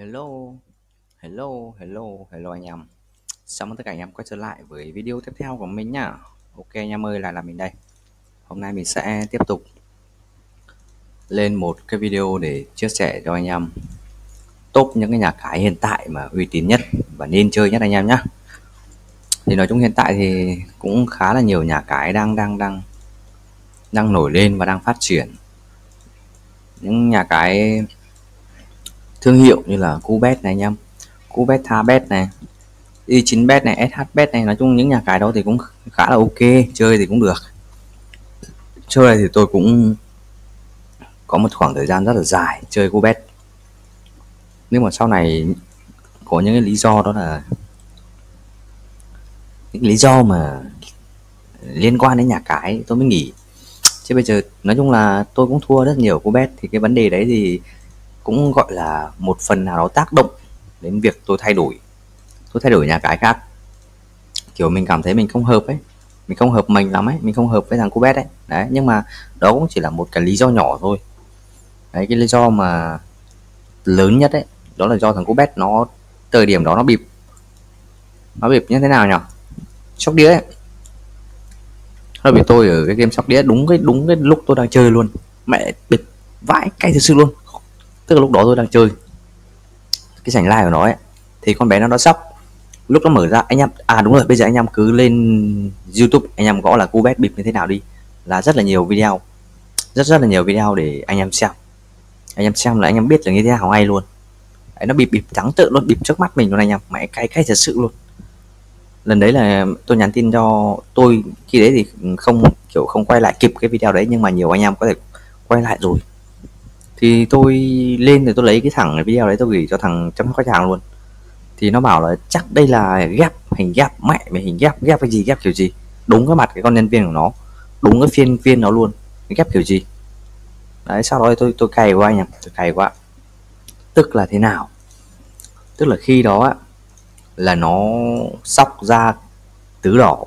Hello, hello anh em. Chào mừng tất cả anh em quay trở lại với video tiếp theo của mình nhá. Ok anh em ơi, lại là mình đây. Hôm nay mình sẽ tiếp tục lên một cái video để chia sẻ cho anh em top những cái nhà cái hiện tại mà uy tín nhất và nên chơi nhất anh em nhá. Thì nói chung hiện tại thì cũng khá là nhiều nhà cái đang nổi lên và đang phát triển. Những nhà cái thương hiệu như là Cubet này anh em, Cubet Thabet này, i9bet này, SHbet này, nói chung những nhà cái đó thì cũng khá là ok, chơi thì cũng được. Chơi thì tôi cũng có một khoảng thời gian rất là dài chơi Cubet, nhưng mà sau này có những cái lý do, đó là những lý do mà liên quan đến nhà cái tôi mới nghỉ. Chứ bây giờ nói chung là tôi cũng thua rất nhiều Cubet, thì cái vấn đề đấy thì cũng gọi là một phần nào đó tác động đến việc tôi thay đổi nhà cái khác. Kiểu mình cảm thấy mình không hợp ấy, mình không hợp mình lắm ấy, mình không hợp với thằng Cubet ấy đấy. Nhưng mà đó cũng chỉ là một cái lý do nhỏ thôi đấy. Cái lý do mà lớn nhất ấy, đó là do thằng Cubet nó thời điểm đó nó bịp như thế nào nhỉ, sóc đĩa ấy. Nó bị tôi ở cái game sóc đĩa đúng cái lúc tôi đang chơi luôn, mẹ bịp vãi cay thật sự luôn. Tức là lúc đó tôi đang chơi cái sảnh live của nó ấy, thì con bé nó sóc. Lúc nó mở ra anh em, đúng rồi, bây giờ anh em cứ lên YouTube, anh em gõ là Cubet bịp như thế nào đi, là rất là nhiều video, rất là nhiều video để anh em xem. Anh em xem là anh em biết là như thế nào ngay luôn đấy. Nó bịp trắng trợn luôn, bịp trước mắt mình luôn anh em, mẹ cay thật sự luôn. Lần đấy là tôi nhắn tin cho tôi, khi đấy thì không quay lại kịp cái video đấy, nhưng mà nhiều anh em có thể quay lại rồi. Thì tôi lên thì tôi lấy cái thằng video đấy, tôi gửi cho thằng chăm sóc khách hàng luôn. Thì nó bảo là chắc đây là hình ghép, mẹ mày hình ghép cái gì, ghép kiểu gì. Đúng cái mặt cái con nhân viên của nó, đúng cái phiên nó luôn, ghép kiểu gì đấy. Sau đó tôi cày qua anh em, tôi cày qua. Tức là thế nào, tức là khi đó là nó sóc ra tứ đỏ,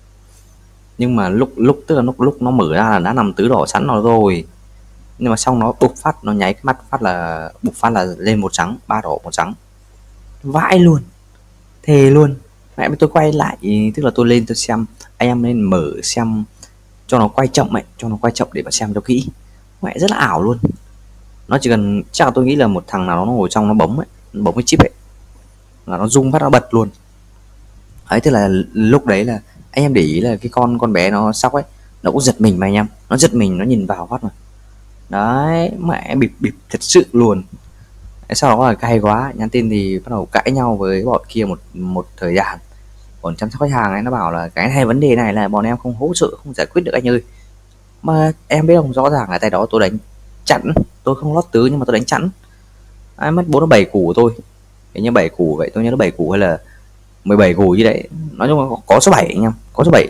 nhưng mà tức là lúc nó mở ra là đã nằm tứ đỏ sẵn rồi nhưng mà xong nó bục phát, nó nháy cái mắt phát là bục phát là lên một trắng, ba đỏ một trắng, vãi luôn, thề luôn. Mẹ, tôi quay lại, tức là tôi lên tôi xem, anh em nên mở xem cho nó quay chậm ấy, cho nó quay chậm để mà xem cho kỹ. Mẹ rất là ảo luôn. Nó chỉ cần, chắc là tôi nghĩ là một thằng nào đó nó ngồi trong nó bấm ấy, nó bấm cái chip ấy, là nó rung phát nó bật luôn ấy. Tức là lúc đấy là anh em để ý là cái con bé nó sóc ấy, nó cũng giật mình mà anh em, nó giật mình, nó nhìn vào phát mà đấy. Mẹ bịp thật sự luôn. Sau đó là cay quá, nhắn tin thì bắt đầu cãi nhau với bọn kia một thời gian. Bọn chăm sóc khách hàng ấy nó bảo là cái này, vấn đề này là bọn em không hỗ trợ, không giải quyết được anh ơi. Mà em biết không, rõ ràng là tay đó tôi đánh chẵn, tôi không lót tứ nhưng mà tôi đánh chẵn. Mất 4 7 củ của tôi, hình như 7 củ vậy, tôi nhớ nó 7 củ hay là 17 củ gì đấy. Nói chung là có số 7 anh em, có số 7.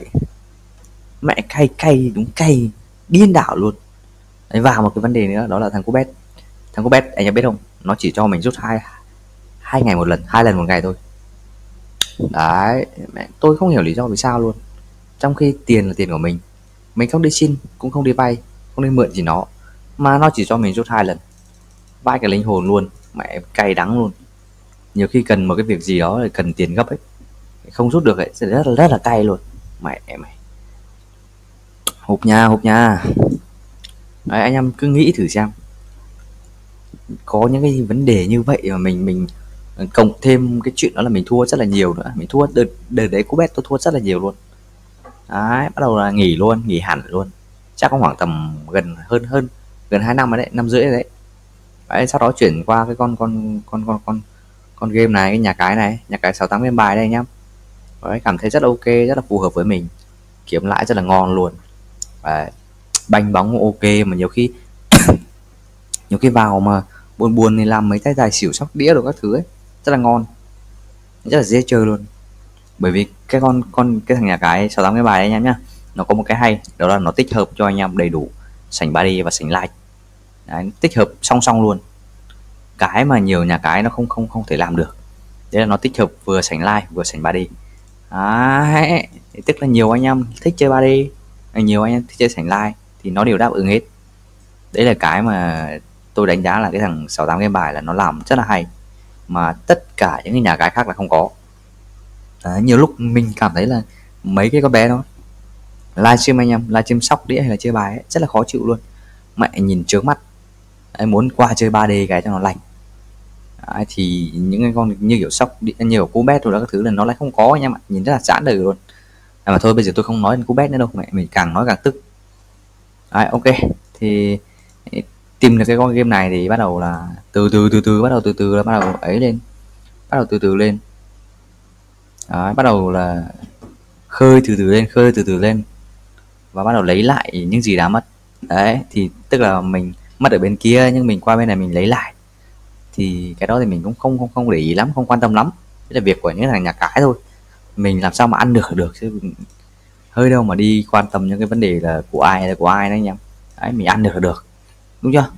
Mẹ cay đúng cay điên đảo luôn đấy. Và một cái vấn đề nữa, đó là thằng Cubet anh em biết không, nó chỉ cho mình rút hai ngày một lần, 2 lần một ngày thôi đấy. Mẹ, tôi không hiểu lý do vì sao luôn, trong khi tiền là tiền của mình không đi xin cũng không đi vay, không đi mượn gì nó, mà nó chỉ cho mình rút 2 lần, vãi cái linh hồn luôn. Mẹ cay đắng luôn. Nhiều khi cần một cái việc gì đó, cần tiền gấp ấy, không rút được ấy, sẽ rất là cay luôn. Mẹ mày, hộp nha đấy. Anh em cứ nghĩ thử xem, có những cái vấn đề như vậy mà mình cộng thêm cái chuyện đó là mình thua rất là nhiều nữa. Mình thua đợt đấy Cubet tôi thua rất là nhiều luôn đấy. Bắt đầu là nghỉ luôn, nghỉ hẳn luôn, chắc có khoảng tầm gần 2 năm rồi đấy, 5 rưỡi rồi đấy. Đấy, sau đó chuyển qua cái con game này, cái nhà cái 68 game bài đây anh em. Đấy, cảm thấy rất là ok, rất là phù hợp với mình, kiếm lãi rất là ngon luôn. Đấy, banh bóng ok, mà nhiều khi vào mà buồn thì làm mấy tay tài xỉu sóc đĩa rồi các thứ ấy, rất là ngon, rất là dễ chơi luôn. Bởi vì cái thằng nhà cái 68 cái bài anh em nhá, nó có một cái hay, đó là nó tích hợp cho anh em đầy đủ sảnh 3D và sảnh live. Đấy, tích hợp song song luôn, cái mà nhiều nhà cái nó không thể làm được. Đấy là nó tích hợp vừa sảnh live vừa sảnh 3D. Đấy, tức là nhiều anh em thích chơi 3D, nhiều anh em thích chơi sảnh live thì nó đều đáp ứng hết. Đấy là cái mà tôi đánh giá là cái thằng 68 game bài là nó làm rất là hay. mà tất cả những cái nhà cái khác là không có. Đấy, nhiều lúc mình cảm thấy là mấy cái con bé đó livestream anh em, livestream sóc đĩa hay là chơi bài ấy, rất là khó chịu luôn. Mẹ nhìn trướng mắt. Đấy, muốn qua chơi 3D cái cho nó lành. Đấy, thì những cái con như kiểu sóc đĩa, nhiều cú bet rồi đó các thứ là nó lại không có anh em ạ, nhìn rất là chán đời luôn. Mà thôi bây giờ tôi không nói đến cú bet nữa đâu, mẹ mình càng nói càng tức. Đấy, ok thì tìm được cái con game này thì bắt đầu là từ từ bắt đầu là bắt đầu ấy lên, bắt đầu từ từ lên. Đấy, bắt đầu là khơi từ từ lên và bắt đầu lấy lại những gì đã mất. Đấy thì tức là mình mất ở bên kia nhưng mình qua bên này mình lấy lại, thì cái đó thì mình cũng không để ý lắm, không quan tâm lắm. Đấy là việc của những thằng nhà cái thôi, mình làm sao mà ăn được chứ hơi đâu mà đi quan tâm những cái vấn đề là của ai đấy anh em. Đấy, mình ăn được đúng chưa.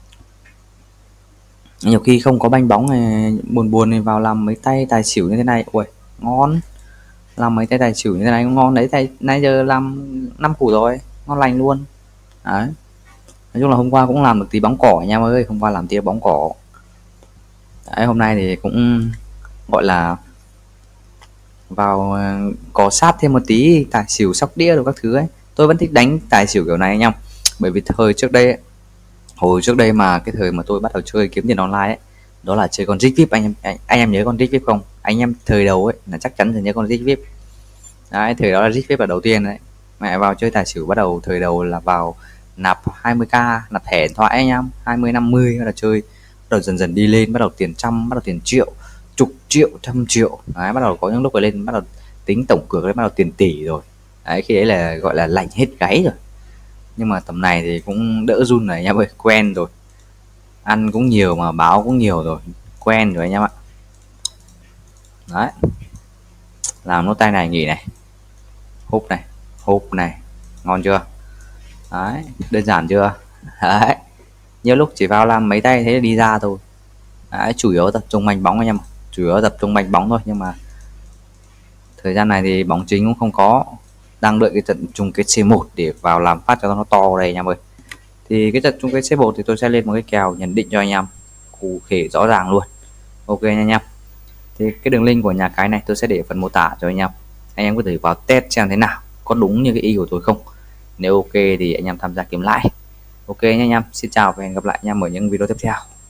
Nhiều khi không có banh bóng này, buồn thì vào làm mấy tay tài xỉu như thế này, ui ngon. Làm mấy tay tài xỉu như thế này ngon đấy, tay nãy giờ làm 5 củ rồi, ngon lành luôn. Đấy, nói chung là hôm qua cũng làm được tí bóng cỏ anh em ơi, hôm qua làm tí bóng cỏ. Đấy, hôm nay thì cũng gọi là vào có sát thêm một tí tài xỉu sóc đĩa rồi các thứ ấy. Tôi vẫn thích đánh tài xỉu kiểu này anh em, bởi vì hồi trước đây mà cái thời mà tôi bắt đầu chơi kiếm tiền online ấy, đó là chơi con Rick VIP anh em nhớ con Rick VIP không? Anh em thời đầu ấy là chắc chắn là nhớ con Rick VIP. Đấy, thời đó là Rick VIP là đầu tiên đấy. Mẹ vào chơi tài xỉu bắt đầu thời đầu là vào nạp 20k, nạp thẻ điện thoại anh em, 20 50 là chơi. Bắt đầu dần dần đi lên, bắt đầu tiền trăm, bắt đầu tiền triệu, chục triệu, trăm triệu. Đấy, bắt đầu có những lúc rồi lên bắt đầu tính tổng cược đấy, bắt đầu tiền tỷ rồi. Đấy, khi đấy là gọi là lạnh hết gáy rồi. Nhưng mà tầm này thì cũng đỡ run rồi anh em ơi, quen rồi. Ăn cũng nhiều mà báo cũng nhiều rồi, quen rồi anh em ạ. Đấy, làm nốt tay này nghỉ này, húp này, ngon chưa. Đấy, đơn giản chưa. Đấy, nhiều lúc chỉ vào làm mấy tay thế là đi ra thôi. Đấy, chủ yếu tập trung banh bóng anh em, chủ yếu tập trung banh bóng thôi. Nhưng mà thời gian này thì bóng chính cũng không có, đang đợi cái trận chung kết C1 để vào làm phát cho nó to đây anh em ơi. Thì cái trận chung kết C1 thì tôi sẽ lên một cái kèo nhận định cho anh em cụ thể rõ ràng luôn. Ok nha anh em. Thì cái đường link của nhà cái này tôi sẽ để ở phần mô tả cho anh em có thể vào test xem thế nào, có đúng như cái ý của tôi không. Nếu ok thì anh em tham gia kiếm lãi. Ok nha anh em, xin chào và hẹn gặp lại anh em ở những video tiếp theo.